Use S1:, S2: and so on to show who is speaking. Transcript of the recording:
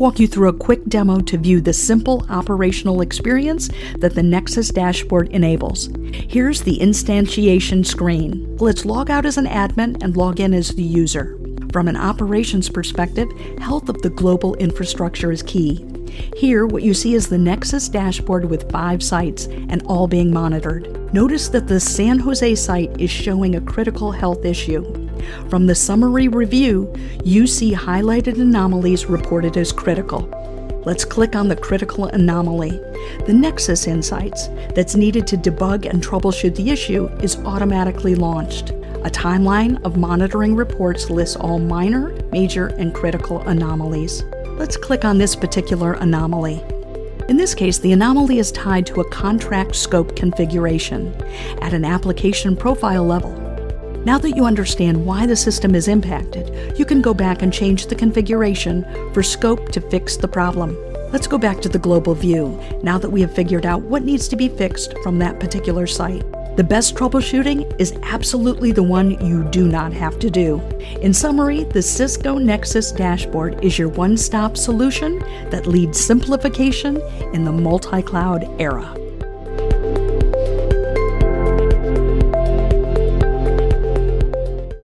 S1: walk you through a quick demo to view the simple operational experience that the Nexus Dashboard enables. Here's the instantiation screen. Let's log out as an admin and log in as the user. From an operations perspective, health of the global infrastructure is key. Here, what you see is the Nexus Dashboard with 5 sites and all being monitored. Notice that the San Jose site is showing a critical health issue. From the summary review, you see highlighted anomalies reported as critical. Let's click on the critical anomaly. The Nexus Insights that's needed to debug and troubleshoot the issue is automatically launched. A timeline of monitoring reports lists all minor, major, and critical anomalies. Let's click on this particular anomaly. In this case, the anomaly is tied to a contract scope configuration at an application profile level. Now that you understand why the system is impacted, you can go back and change the configuration for scope to fix the problem. Let's go back to the global view, now that we have figured out what needs to be fixed from that particular site. The best troubleshooting is absolutely the one you do not have to do. In summary, the Cisco Nexus Dashboard is your one-stop solution that leads simplification in the multi-cloud era.